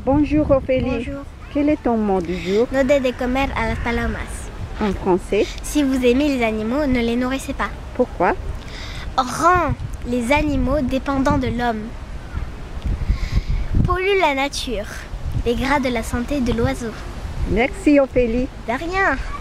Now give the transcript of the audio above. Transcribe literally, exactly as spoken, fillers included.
Bonjour Ophélie. Bonjour. Quel est ton mot du jour? No de de comer a las palomas. En français? Si vous aimez les animaux, ne les nourrissez pas. Pourquoi? Rend les animaux dépendants de l'homme. Pollue la nature. Dégrade la santé de l'oiseau. Merci Ophélie. De rien.